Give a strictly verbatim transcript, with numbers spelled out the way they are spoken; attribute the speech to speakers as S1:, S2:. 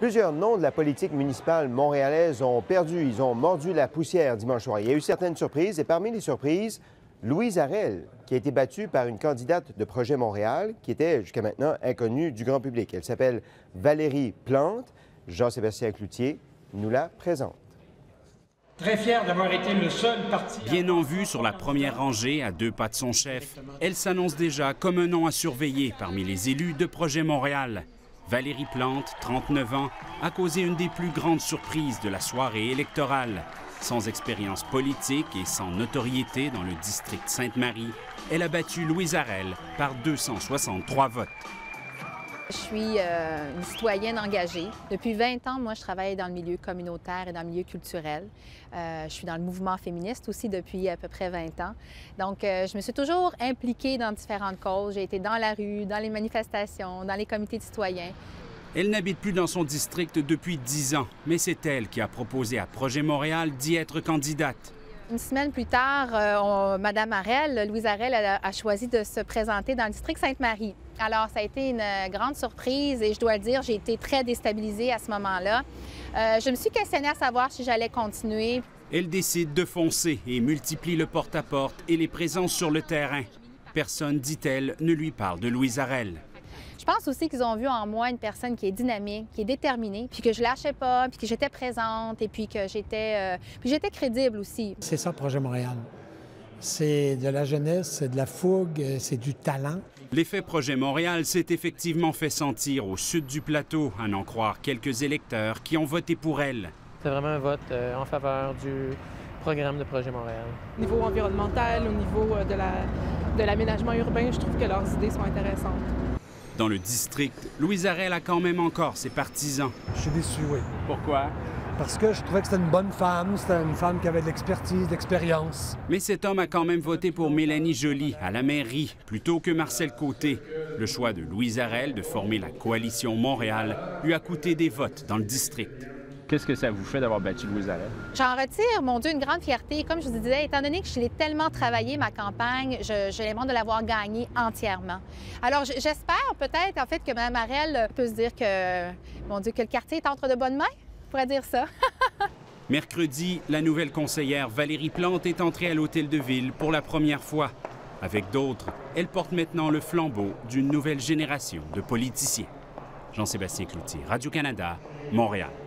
S1: Plusieurs noms de la politique municipale montréalaise ont perdu, ils ont mordu la poussière dimanche soir. Il y a eu certaines surprises et parmi les surprises, Louise Arel, qui a été battue par une candidate de Projet Montréal qui était jusqu'à maintenant inconnue du grand public. Elle s'appelle Valérie Plante. Jean-Sébastien Cloutier nous la présente.
S2: Très fier d'avoir été le seul parti...
S3: Bien en vue sur la première rangée, à deux pas de son chef, elle s'annonce déjà comme un nom à surveiller parmi les élus de Projet Montréal. Valérie Plante, trente-neuf ans, a causé une des plus grandes surprises de la soirée électorale. Sans expérience politique et sans notoriété dans le district Sainte-Marie, elle a battu Louise Arel par deux cent soixante-trois votes.
S4: Je suis euh, une citoyenne engagée. Depuis vingt ans, moi, je travaille dans le milieu communautaire et dans le milieu culturel. Euh, je suis dans le mouvement féministe aussi depuis à peu près vingt ans. Donc, euh, je me suis toujours impliquée dans différentes causes. J'ai été dans la rue, dans les manifestations, dans les comités de citoyens.
S3: Elle n'habite plus dans son district depuis dix ans, mais c'est elle qui a proposé à Projet Montréal d'y être candidate.
S4: Une semaine plus tard, euh, on, Mme Arel, Louise Arel, a, a choisi de se présenter dans le district Sainte-Marie. Alors, ça a été une grande surprise et je dois le dire, j'ai été très déstabilisée à ce moment-là. Euh, je me suis questionnée à savoir si j'allais continuer.
S3: Elle décide de foncer et multiplie le porte-à-porte et les présences sur le terrain. Personne, dit-elle, ne lui parle de Louise Arel.
S4: Je pense aussi qu'ils ont vu en moi une personne qui est dynamique, qui est déterminée, puis que je lâchais pas, puis que j'étais présente et puis que j'étais, euh, puis j'étais crédible aussi.
S5: C'est ça, Projet Montréal. C'est de la jeunesse, c'est de la fougue, c'est du talent.
S3: L'effet Projet Montréal s'est effectivement fait sentir au sud du plateau, à n'en croire quelques électeurs qui ont voté pour elle.
S6: C'est vraiment un vote euh, en faveur du programme de Projet Montréal.
S7: Au niveau environnemental, au niveau de la, de l'aménagement urbain, je trouve que leurs idées sont intéressantes.
S3: Dans le district, Louise Arel a quand même encore ses partisans.
S8: Je suis déçu, oui.
S3: Pourquoi?
S8: Parce que je trouvais que c'était une bonne femme, c'était une femme qui avait de l'expertise, de l'expérience.
S3: Mais cet homme a quand même voté pour Mélanie Joly à la mairie, plutôt que Marcel Côté. Le choix de Louise Arel de former la coalition Montréal lui a coûté des votes dans le district.
S9: Qu'est-ce que ça vous fait d'avoir battu Louise Arel?
S4: J'en retire, mon Dieu, une grande fierté. Comme je vous disais, étant donné que je l'ai tellement travaillé, ma campagne, j'ai l'impression de l'avoir gagnée entièrement. Alors, j'espère peut-être, en fait, que Mme Arel peut se dire que, mon Dieu, que le quartier est entre de bonnes mains, on pourrait dire ça.
S3: Mercredi, la nouvelle conseillère Valérie Plante est entrée à l'Hôtel de Ville pour la première fois. Avec d'autres, elle porte maintenant le flambeau d'une nouvelle génération de politiciens. Jean-Sébastien Cloutier, Radio-Canada, Montréal.